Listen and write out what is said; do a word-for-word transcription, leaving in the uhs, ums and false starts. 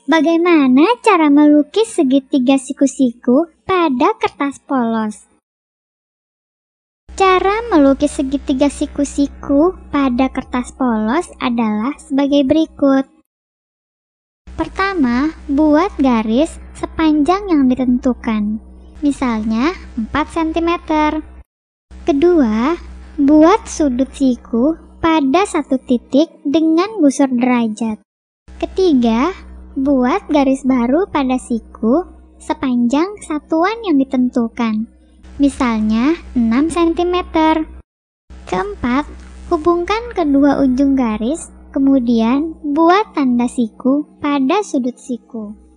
Bagaimana cara melukis segitiga siku-siku pada kertas polos? Cara melukis segitiga siku-siku pada kertas polos adalah sebagai berikut. Pertama, buat garis sepanjang yang ditentukan, misalnya empat sentimeter. Kedua, buat sudut siku pada satu titik dengan busur derajat. Ketiga, buat garis baru pada siku sepanjang satuan yang ditentukan, misalnya enam sentimeter. Keempat, hubungkan kedua ujung garis, kemudian buat tanda siku pada sudut siku.